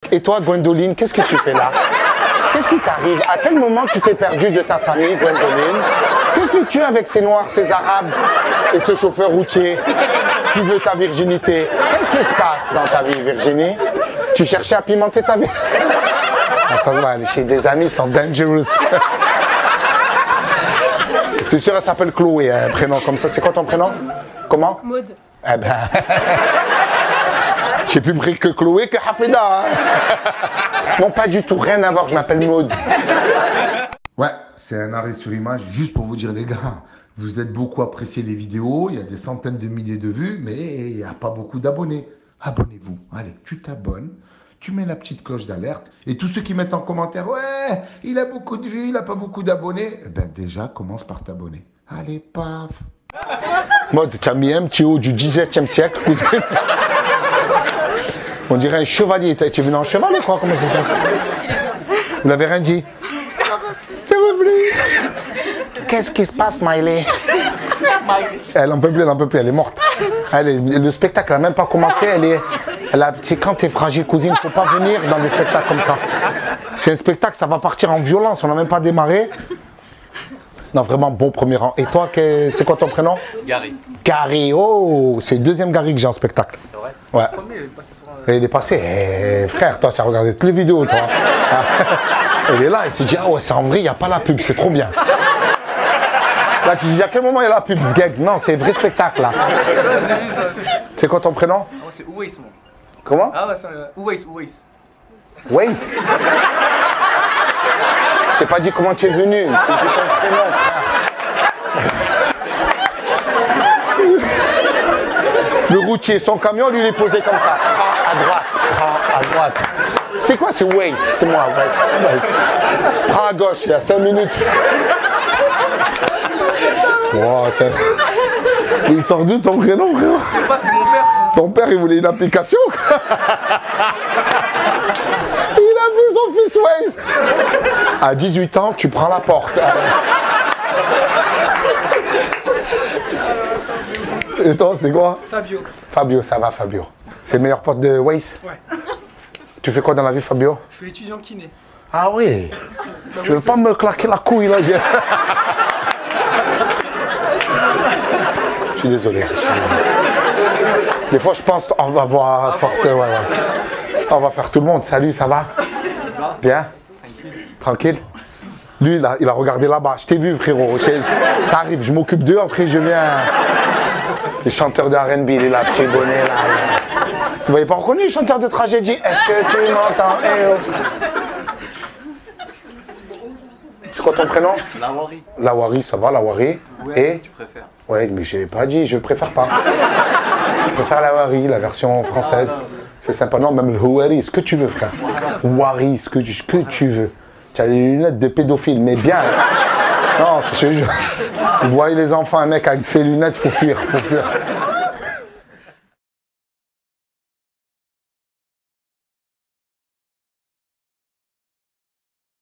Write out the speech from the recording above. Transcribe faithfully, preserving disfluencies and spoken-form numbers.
Et toi, Gwendoline, qu'est-ce que tu fais là? Qu'est-ce qui t'arrive? À quel moment tu t'es perdu de ta famille, Gwendoline? Que fais-tu avec ces Noirs, ces Arabes et ce chauffeur routier qui veut ta virginité? Qu'est-ce qui se passe dans ta vie, Virginie? Tu cherchais à pimenter ta vie? Ah, ça se voit, aller chez des amis sont dangerous. C'est sûr, elle s'appelle Chloé, un prénom comme ça. C'est quoi ton prénom? Comment? Maud. Eh ben... J'ai plus pris que Chloé que Hafida. Hein. Non, pas du tout, rien à voir, je m'appelle Maud. Ouais, c'est un arrêt sur image, juste pour vous dire, les gars, vous êtes beaucoup apprécié les vidéos, il y a des centaines de milliers de vues, mais il n'y a pas beaucoup d'abonnés. Abonnez-vous, allez, tu t'abonnes, tu mets la petite cloche d'alerte, et tous ceux qui mettent en commentaire, ouais, il a beaucoup de vues, il n'a pas beaucoup d'abonnés, eh ben déjà, commence par t'abonner. Allez, paf. Maud, tu as mis un petit haut du dix-septième siècle, cousin. On dirait un chevalier. Tu es venu en cheval ou quoi? Comment ça se passe? Vous l'avez rien dit? S'il vous plaît. Qu'est-ce qui se passe, Miley? Elle en peut plus, elle en peut plus, elle est morte. Elle est, le spectacle n'a même pas commencé. Elle est, elle a, quand t'es fragile, cousine, il ne faut pas venir dans des spectacles comme ça. C'est un spectacle, ça va partir en violence. On n'a même pas démarré. Non, vraiment bon premier rang. Et toi, c'est quoi ton prénom? Gary. Gary, oh, c'est le deuxième Gary que j'ai en spectacle. C'est vrai? Ouais. Le premier, il est passé sur un... Et il est passé, eh, frère, toi, tu as regardé toutes les vidéos, toi. Il est là, il s'est dit, ah ouais, c'est en vrai, il n'y a pas la pub, c'est trop bien. Là, tu dis, à quel moment il y a la pub, ce gag? Non, c'est un vrai spectacle, là. C'est quoi ton prénom? Ah ouais, c'est Ouays, moi. Comment? Ah ouais, c'est Ouays, Ouays. Ouays? J'ai pas dit comment tu es venu, c'est dit ton prénom, frère. Le routier, son camion, lui, il est posé comme ça. Ah, à droite, ah, à droite. C'est quoi, c'est Waze? C'est moi, Waze. Waze. Prends à gauche, il y a cinq minutes. Wow, c'est... Il sort d'où ton prénom, frère? Je sais pas, c'est mon père. Ton père, il voulait une application? Il a vu son fils Waze. À dix-huit ans, tu prends la porte. Et toi, c'est quoi? Fabio. Fabio, ça va, Fabio. C'est le meilleur pote de Waze? Ouais. Tu fais quoi dans la vie, Fabio? Je suis étudiant kiné. Ah oui. Tu veux pas me claquer la couille, là? Je suis désolé. Je suis... Des fois, je pense, on va voir forte. Ouais, ouais. On va faire tout le monde. Salut, ça va? Bien? Tranquille? Lui, il a, il a regardé là-bas. Je t'ai vu, frérot. Ça arrive, je m'occupe d'eux, après je viens. Les chanteurs de R and B, il est là, petit bonnet, là. Vous m'avez pas reconnu, les chanteurs de tragédie? Est-ce que tu m'entends? Eh oh. C'est quoi ton prénom? Lawari. Lawari, ça va, Lawari. Ouais, et si tu préfères. Ouais, mais j'ai pas dit, je préfère pas. Je préfère Lawari, la version française. C'est sympa, non, même le Houari, ce que tu veux, frère. Wari, ce que tu, ce que tu veux. Tu as les lunettes de pédophile, mais bien. Non, c'est ce jeu. Vous voyez les enfants, un mec avec ses lunettes, faut fuir, faut fuir.